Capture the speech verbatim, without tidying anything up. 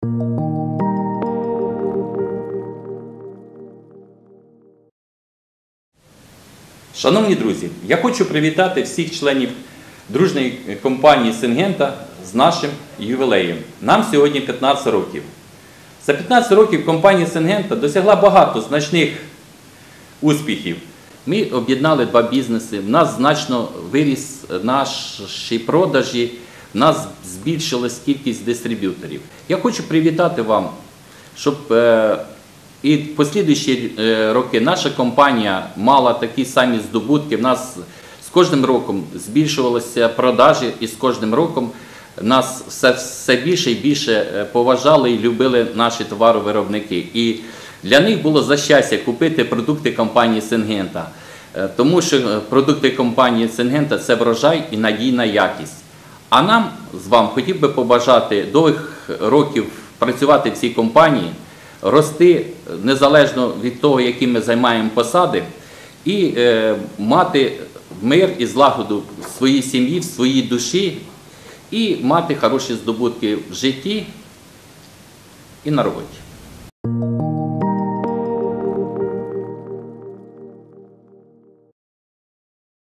Шановні друзі, я хочу привітати всіх членів дружньої компанії Syngenta з нашим ювілеєм. Нам сьогодні п'ятнадцять років. За п'ятнадцять років компанія Syngenta досягла багато значних успіхів. Ми об'єднали два бізнеси, в нас значно виріс наші продажі, в нас збільшилась кількість дистриб'юторів. Я хочу привітати вам, щоб і в послідуючі роки наша компанія мала такі самі здобутки. В нас з кожним роком збільшувалися продажі, і з кожним роком нас все, все більше і більше поважали і любили наші товаровиробники. І для них було за щастя купити продукти компанії Syngenta. Тому що продукти компанії Syngenta – це врожай і надійна якість. А нам з вами хотів би побажати довгих років працювати в цій компанії, рости незалежно від того, які ми займаємо посади, і е, мати мир і злагоду в своїй сім'ї, в своїй душі, і мати хороші здобутки в житті і на роботі.